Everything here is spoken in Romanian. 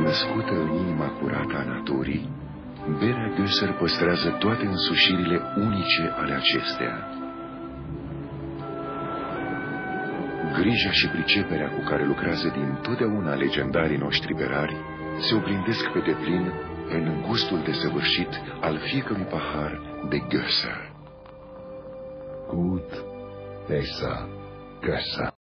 Născută în inima curată a naturii, berea Gösser păstrează toate însușirile unice ale acesteia. Grija și priceperea cu care lucrează din totdeauna legendarii noștri berari se oglindesc pe deplin în gustul desăvârșit al fiecărui pahar de Gösser. Gut, besser, Gösser.